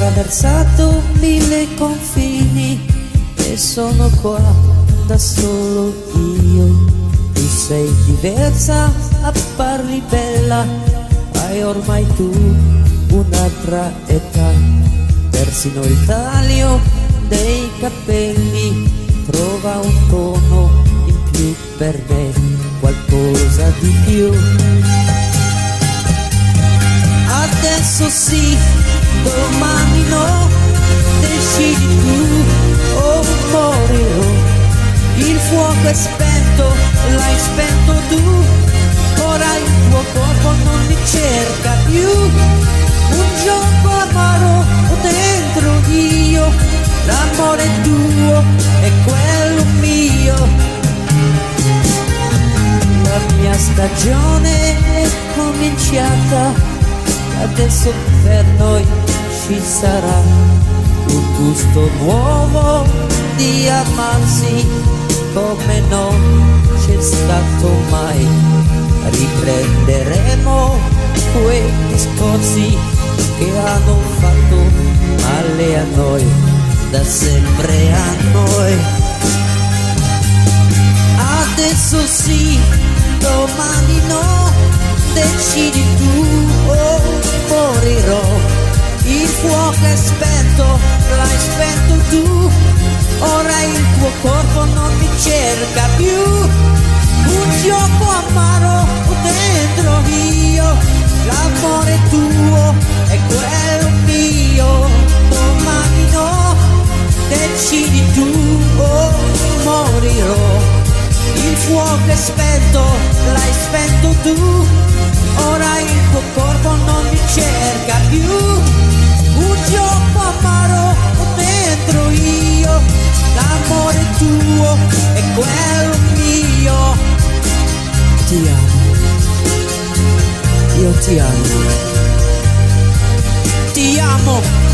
attraversato 1000 confini e sono qua da solo io. Tu sei diversa, apparri bella, hai ormai tu un'altra età. Persino il taglio dei capelli trova un tono in più per me, qualcosa di più. Adesso sì, domani no, decidi tu o morirò. Il fuoco è spento, l'hai spento tu, ora il tuo corpo non mi cerca più. Un gioco amaro dentro io, l'amore tuo è quello mio. La mia stagione è cominciata, adesso per noi ci sarà un gusto nuovo di amarsi come non c'è stato mai. Riprenderemo quei discorsi che hanno fatto male a noi, da sempre a noi. Adesso sì, domani no, decidi tu o morirò. Il fuoco è spento, l'hai spento tu, ora il tuo corpo non mi cerca più. Un gioco amaro dentro io, l'amore tuo è quello mio. Domani no, decidi tu o morirò. Il fuoco è spento, l'hai spento tu, ora il tuo corpo non mi cerca più. Un gioco amaro dentro io, l'amore tuo è quello mio. Ti amo, io ti amo, ti amo.